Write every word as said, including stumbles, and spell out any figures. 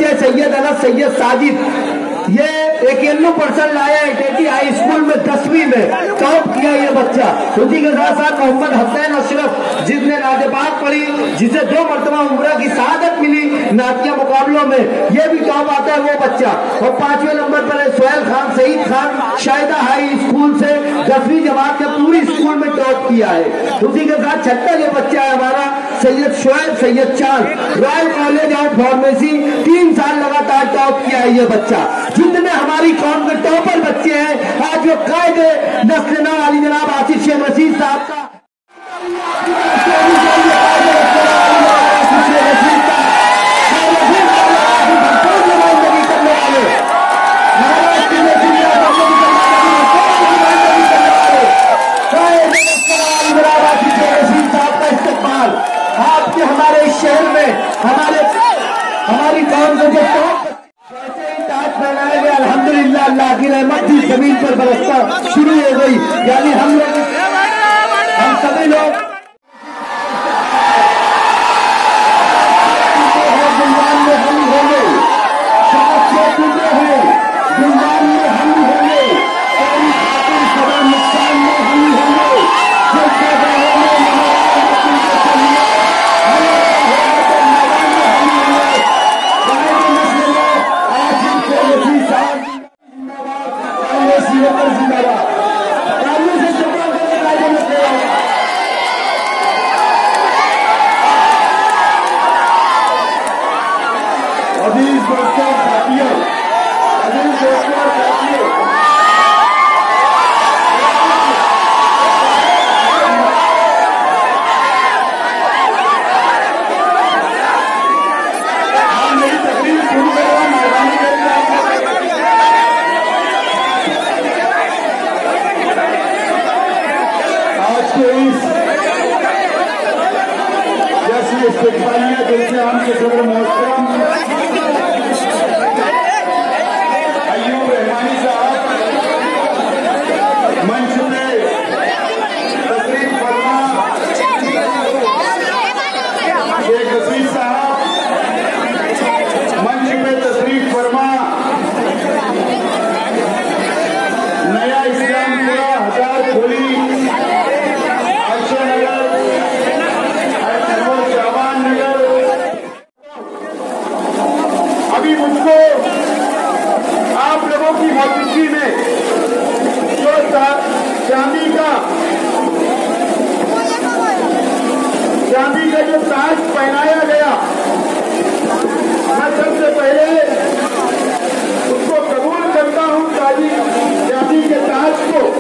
बच्चे सैयद अनस सैयद साजिद ये इक्यानवे परसेंट लाया टेटी हाई स्कूल में दसवीं में टॉप किया ये बच्चा। उसी के साथ साथ मोहम्मद हसैन अशरफ जिसने नाजपाक पढ़ी, जिसे दो मरतबा उम्रा की शहादत मिली नातिया मुकाबलों में, ये भी टॉप आता है वो बच्चा। और पांचवें नंबर पर है सोहेल खान सईद खान शाहिदा हाई स्कूल से दसवीं जमात ने पूरी स्कूल में टॉप किया है। उसी के साथ छठा जो बच्चा है हमारा सैयद शोएब सैयद चांद रॉयल कॉलेज ऑफ फार्मेसी, तीन साल लगातार टॉप किया है ये बच्चा। जितने हमारी कौम के टॉपर बच्चे हैं आज वो कायदे नस्ल वाली जनाब आसिफ शेख रशीद साहब का इस्तेमाल आपके हमारे शहर में हमारे हमारी कौम को जो बनाया गया अल्हम्दुलिल्लाह अल्लाह की रहमत भी जमीन पर बरसना शुरू हो गई। यानी हम लोग हम सभी लोग गुलदान में हम होंगे, साथ से टूटे हैं गुलदान में हम होंगे, और सदा नुकसान में हम होंगे। जैसे हमसे सदर मोहतरम अय्यूब रहमानी साहब मंच पे तशरीफ फरमा, शेख हसीब साहब मंच पे तशरीफ फरमा, नया इस्लामपुरा हजार खोली अभी मुझको आप लोगों की मौजूदगी में जो चांदी का चांदी का जो ताज पहनाया गया, मैं सबसे पहले उसको कबूल करता हूं चांदी चांदी के ताज को।